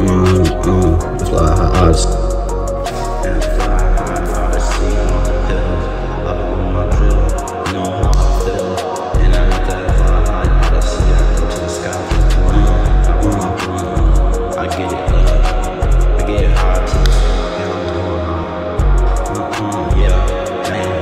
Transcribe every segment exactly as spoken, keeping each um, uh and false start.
um, um, fly high Odyssey. And fly high Odyssey on the hills. Up on my drill, you know how I feel. And I let that fly high Odyssey, I go to the sky. I run, run, I get it up. I get it high to the sky, and I'm going high. Uh-uh, yeah, man.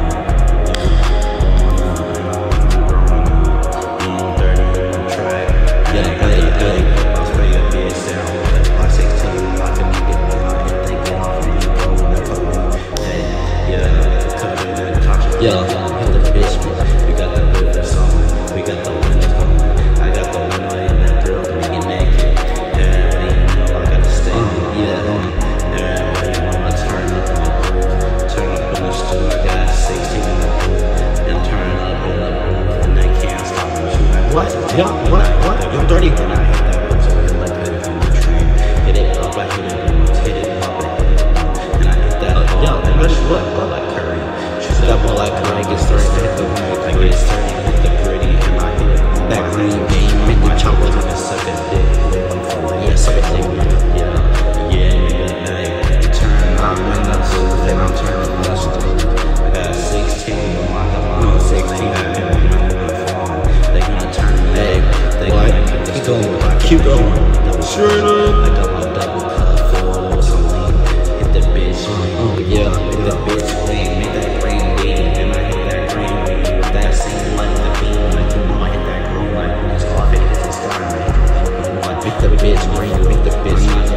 Yeah, hit the bitch, we got the whip or something. We got the windows going. I got the window in that girl to get naked. Everybody know I got to stay. uh, yeah, Everybody know I turn up in the booth. Turn up in the stool. I got sixteen in the booth. And turn up in the booth. And they can't stop me. what? Yeah, what? What? I'm thirty. And I hit that bitch over like a on the train. Hit it up, I hit it, hit it up, I hit it up. And I hit that Uh, yeah, and that's what? what? Like Curry. That boy like I get started, hit the I get started, hit the gritty, and I hit it. that green game, make the chopper to the suck a dick. yeah, suck a dick. Yeah, yeah, nigga, now turn on windows, then I'm turning windows. I got sixteen, I got my sixteen. They gonna turn me up. They gonna keep going, keep going. Straight up. I got my double cup full of some lean. Hit the bitch, Oh yeah, hit the bitch, lean, make that green. And I hit that green with that same light, the beam, like you know I hit that green light when it's off, it hits the sky, man. You know I make the bitch green, make the bitch.